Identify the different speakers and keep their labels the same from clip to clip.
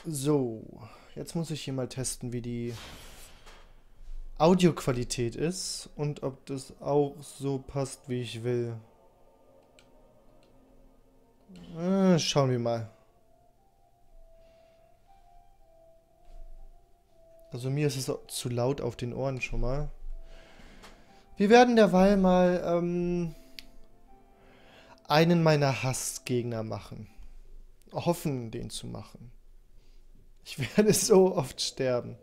Speaker 1: So, jetzt muss ich hier mal testen, wie die Audioqualität ist und ob das auch so passt, wie ich will. Schauen wir mal. Also mir ist es zu laut auf den Ohren schon mal. Wir werden derweil mal einen meiner Hassgegner machen. Hoffen, den zu machen. Ich werde so oft sterben.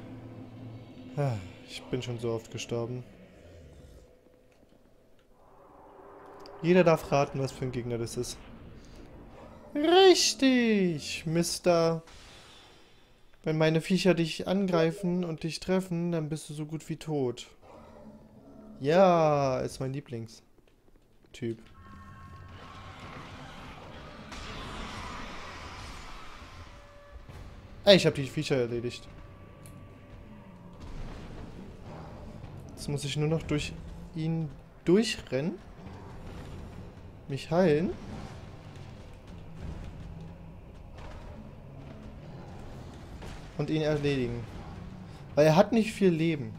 Speaker 1: Ich bin schon so oft gestorben. Jeder darf raten, was für ein Gegner das ist. Richtig, Mister. Wenn meine Viecher dich angreifen und dich treffen, dann bist du so gut wie tot. Ja, ist mein Lieblingstyp. Ey, ich habe die Viecher erledigt. Jetzt muss ich nur noch durch ihn durchrennen. Mich heilen. Und ihn erledigen. Weil er hat nicht viel Leben.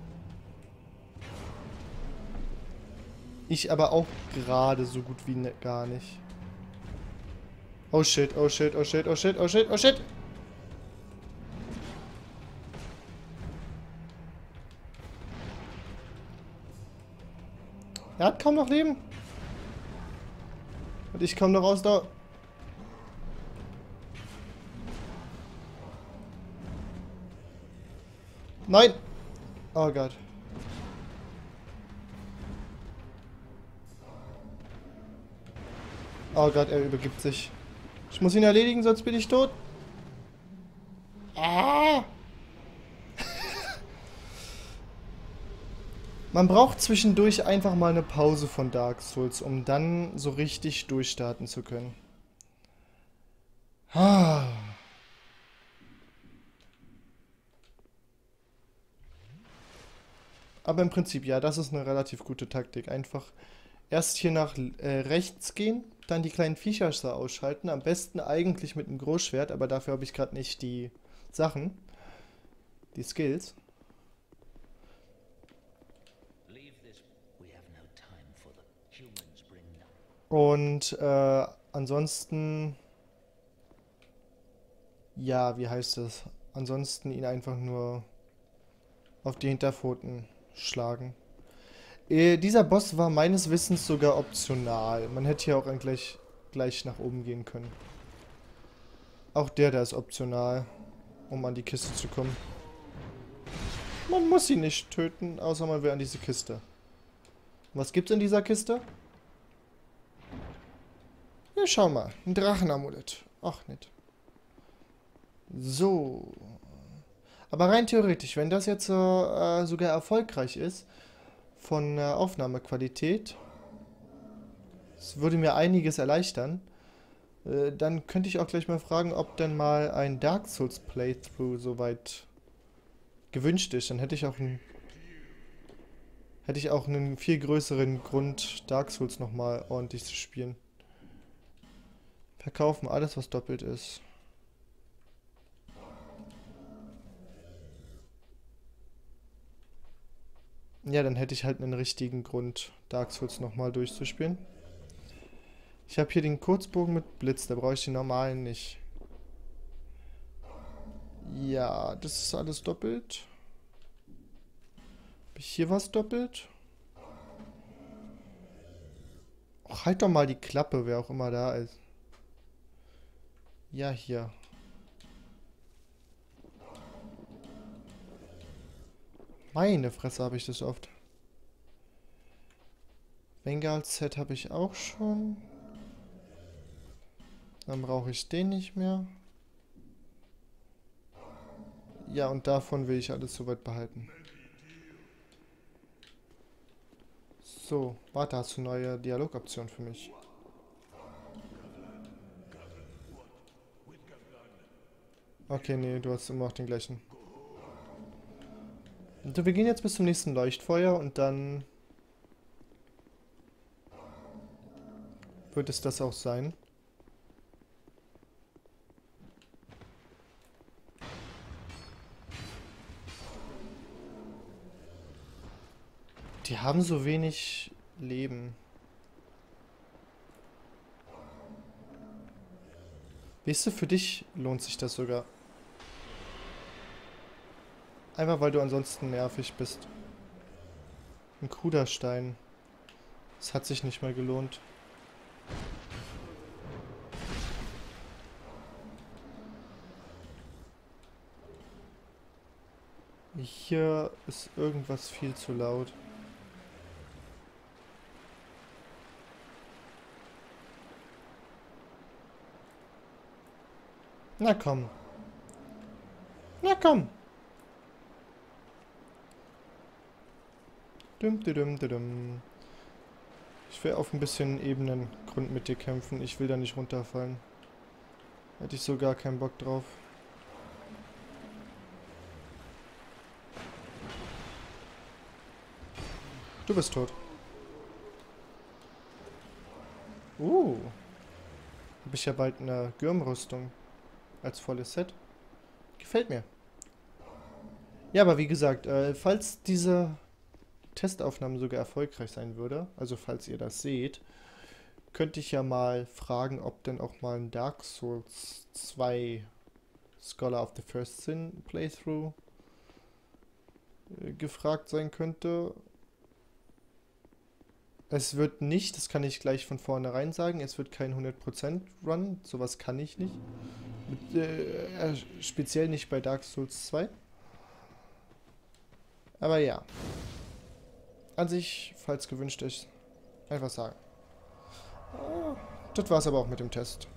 Speaker 1: Ich aber auch gerade so gut wie gar nicht. Oh shit, oh shit, oh shit, oh shit, oh shit, oh shit. Er hat kaum noch Leben. Und ich komme noch aus da. Nein! Oh Gott. Oh Gott, er übergibt sich. Ich muss ihn erledigen, sonst bin ich tot. Ah! Man braucht zwischendurch einfach mal eine Pause von Dark Souls, um dann so richtig durchstarten zu können. Ah. Aber im Prinzip, ja, das ist eine relativ gute Taktik. Einfach erst hier nach rechts gehen, dann die kleinen Viecher ausschalten. Am besten eigentlich mit einem Großschwert, aber dafür habe ich gerade nicht die Sachen, die Skills. Und ansonsten, ja, wie heißt das? Ansonsten ihn einfach nur auf die Hinterpfoten schlagen. Dieser Boss war meines Wissens sogar optional. Man hätte hier auch gleich nach oben gehen können. Auch der ist optional, um an die Kiste zu kommen. Man muss sie nicht töten, außer man will an diese Kiste. Was gibt's in dieser Kiste? Ja, schau mal. Ein Drachenamulett. Ach, nett. So. Aber rein theoretisch, wenn das jetzt sogar erfolgreich ist, von Aufnahmequalität, das würde mir einiges erleichtern, dann könnte ich auch gleich mal fragen, ob denn mal ein Dark Souls Playthrough soweit gewünscht ist. Dann hätte ich auch einen viel größeren Grund, Dark Souls nochmal ordentlich zu spielen. Verkaufen alles, was doppelt ist. Ja, dann hätte ich halt einen richtigen Grund, Dark Souls nochmal durchzuspielen. Ich habe hier den Kurzbogen mit Blitz, da brauche ich den normalen nicht. Ja, das ist alles doppelt. Habe ich hier was doppelt? Och, halt doch mal die Klappe, wer auch immer da ist. Ja, hier. Meine Fresse habe ich das oft. Vanguard-Set habe ich auch schon. Dann brauche ich den nicht mehr. Ja, und davon will ich alles soweit behalten. So, warte, hast du neue Dialogoptionen für mich? Okay, nee, du hast immer noch den gleichen. Und wir gehen jetzt bis zum nächsten Leuchtfeuer und dann wird es das auch sein. Die haben so wenig Leben. Weißt du, für dich lohnt sich das sogar. Einfach weil du ansonsten nervig bist. Ein Kruderstein. Das hat sich nicht mal gelohnt. Hier ist irgendwas viel zu laut. Na komm. Na komm. Dum, dum, dum, dum. Ich will auf ein bisschen ebenen Grund mit dir kämpfen. Ich will da nicht runterfallen. Hätte ich so gar keinen Bock drauf. Du bist tot. Hab ich ja bald eine Gürmrüstung als volles Set. Gefällt mir. Ja, aber wie gesagt, falls diese Testaufnahme sogar erfolgreich sein würde, also falls ihr das seht, könnte ich ja mal fragen, ob denn auch mal ein Dark Souls 2 Scholar of the First Sin Playthrough gefragt sein könnte. Es wird nicht, das kann ich gleich von vornherein sagen, es wird kein 100% Run, sowas kann ich nicht. Speziell nicht bei Dark Souls 2. Aber ja, an sich, falls gewünscht ist, einfach sagen. Das war's aber auch mit dem Test.